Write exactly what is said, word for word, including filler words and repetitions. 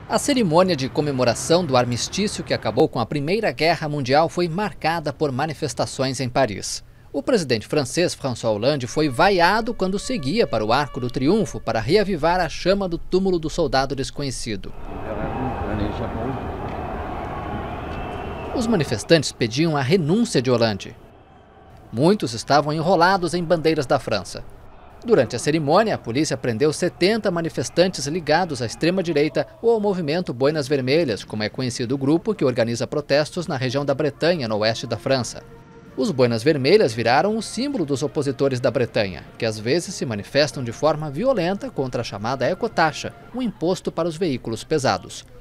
A cerimônia de comemoração do armistício que acabou com a Primeira Guerra Mundial foi marcada por manifestações em Paris. O presidente francês François Hollande foi vaiado quando seguia para o Arco do Triunfo para reavivar a chama do túmulo do soldado desconhecido. Os manifestantes pediam a renúncia de Hollande. Muitos estavam enrolados em bandeiras da França. Durante a cerimônia, a polícia prendeu setenta manifestantes ligados à extrema-direita ou ao movimento Boinas Vermelhas, como é conhecido o grupo que organiza protestos na região da Bretanha, no oeste da França. Os Boinas Vermelhas viraram o símbolo dos opositores da Bretanha, que às vezes se manifestam de forma violenta contra a chamada ecotaxa, um imposto para os veículos pesados.